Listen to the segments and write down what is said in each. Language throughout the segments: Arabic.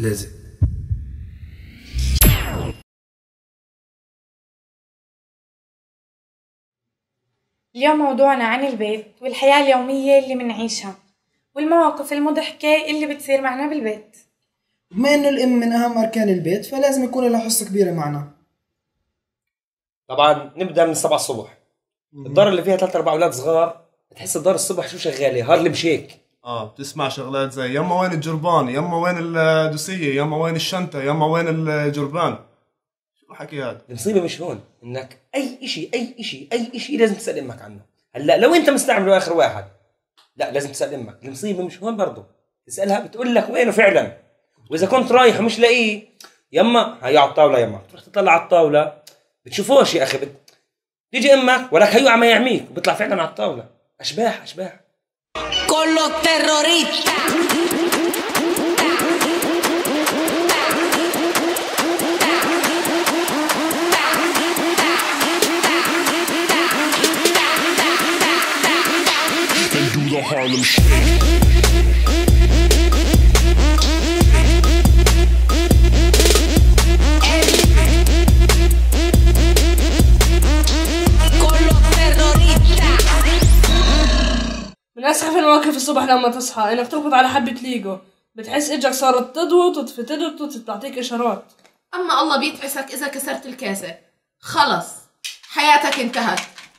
لازم. اليوم موضوعنا عن البيت والحياة اليومية اللي منعيشها والمواقف المضحكة اللي بتصير معنا بالبيت. بما انه الام من اهم اركان البيت فلازم يكون لها حصة كبيرة معنا. طبعا نبدا من 7 الصبح. الدار اللي فيها 3 4 اولاد صغار بتحس الدار الصبح شو شغاله هارلم شيك. بتسمع شغلات زي يما وين الجربان، يما وين الدوسية، يما وين الشنطة، يما وين الجربان. شو حكي هذا؟ المصيبه مش هون، انك اي شيء لازم تسال امك عنه. هلا لو انت مستعمله اخر واحد لا لازم تسال امك. المصيبه مش هون برضه، تسالها بتقول لك وينه فعلا. واذا كنت رايح ومش لاقيه يما هيو على الطاوله، يما بتروح تطلع على الطاوله بتشوفوش يا اخي تيجي امك ولك هيو عم يعميك وبيطلع فعلا على الطاوله. اشباح con los terroristas. And do the Harlem Shake. من أسخف المواقف الصبح لما تصحى إنك تربط على حبة ليجو، بتحس إجك صارت تضوي وتطفي تعطيك إشارات. أما الله بيتعسك إذا كسرت الكاسة، خلص حياتك انتهت.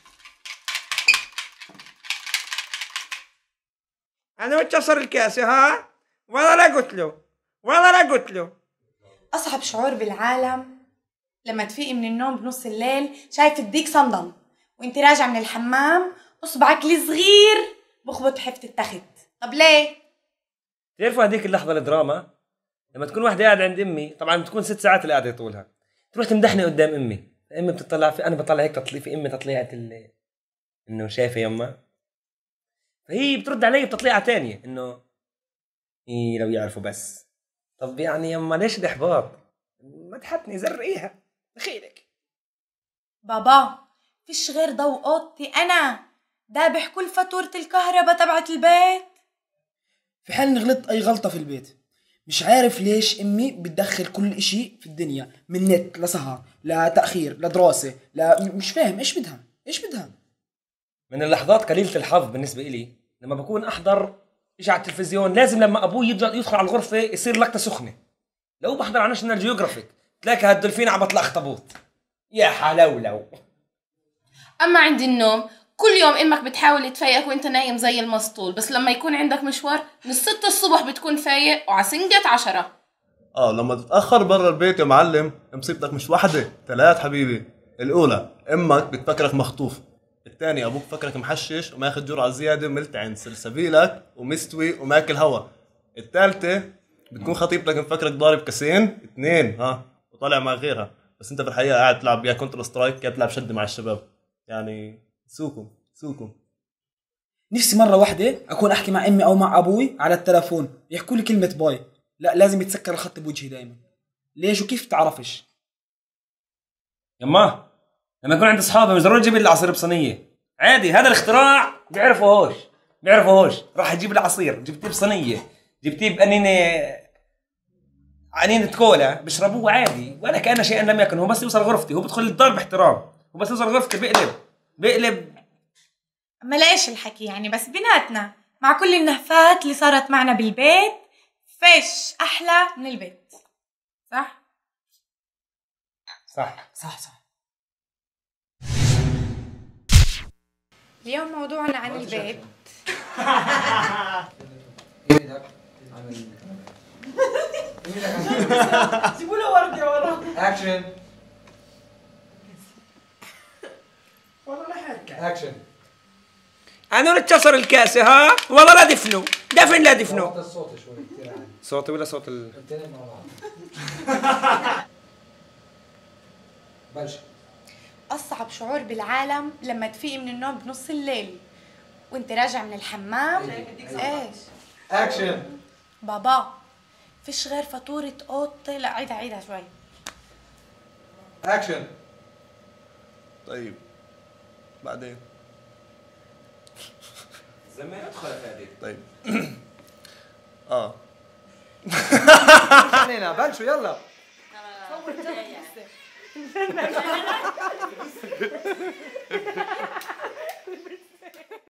أنا بتكسر الكاسة ها؟ ولا لا قلت له. أصعب شعور بالعالم لما تفيقي من النوم بنص الليل شايف الديك صندل وانت راجع من الحمام أصبعك الصغير بخبط حفة التخت. طب ليه؟ تعرفوا هذيك اللحظة الدراما لما تكون واحدة قاعدة عند أمي، طبعا بتكون 6 ساعات اللي قاعدة طولها، تروح تمدحني قدام أمي بتطلع في أنا بطلع هيك تطليفي، أمي تطليعة إنه شايفة يما، فهي بترد علي بتطليعة تانية إنه إيه لو يعرفوا بس. طب يعني يما ليش الإحباط؟ مدحتني زرقيها دخيلك. بابا فيش غير ضوء اوضتي انا دابح كل فاتورة الكهرباء تبعت البيت. في حال اني غلطت اي غلطة في البيت مش عارف ليش امي بتدخل كل اشي في الدنيا، من نت لسهر لتأخير لدراسة مش فاهم ايش بدها. من اللحظات قليلة الحظ بالنسبة إلي لما بكون أحضر إشي على التلفزيون، لازم لما أبوي يدخل على الغرفة يصير لقطة سخنة. لو بحضر على ناشونال جيوغرافيك تلاقي هالدولفين عم بطلع اخطبوط يا حلولو. أما عند النوم كل يوم امك بتحاول تفيقك وانت نايم زي المسطول، بس لما يكون عندك مشوار من 6 الصبح بتكون فايق وعسنقة 10. لما تتأخر برا البيت يا معلم مصيبتك مش واحدة 3 حبيبي. الأولى امك بتفكرك مخطوف، الثاني ابوك فكرك محشش وماخذ جرعة زيادة ملتعن سلسبيلك ومستوي وماكل هوا، الثالثة بتكون خطيبتك مفكرك ضارب كاسين 2 وطالع مع غيرها، بس انت في الحقيقة قاعد تلعب يا كونتر سترايك يا تلعب شد مع الشباب. يعني سوكم. نفسي مرة واحدة اكون احكي مع امي او مع ابوي على التلفون يحكوا لي كلمة باي، لا لازم يتسكر الخط بوجهي دايما. ليش وكيف تعرفش؟ يما لما يكون عند اصحابي مش ضروري تجيب لي العصير بصينيه، عادي هذا الاختراع بيعرفوهوش. راح تجيب العصير جبتيه بصينيه، جبتيه بأنينة كولا بشربوه عادي ولا كأن شيئا لم يكن. هو بس يوصل غرفتي هو بدخل الدار باحترام، هو بس يوصل غرفتي بقلب. اما ليش الحكي يعني بس بيناتنا مع كل النهفات اللي صارت معنا بالبيت فيش احلى من البيت. صح. اليوم موضوعنا عن البيت. جيبوا له وردة ورا. اكشن. والله لا حركة. اكشن. انا اتكسر الكاسة ها؟ والله لا دفنوا. لا دفنوا. الصوت شوي كثير عالي. صوتي ولا صوت الاثنين مع بعض. بلش. أصعب شعور بالعالم لما تفيقي من النوم بنص الليل وانت راجع من الحمام. ايش؟ اكشن. بابا فيش غير فاتورة اوضتي. لا عيدها شوي. اكشن. طيب بعدين زمان ادخل يا فادي. طيب اثنين بلشوا يلا. صور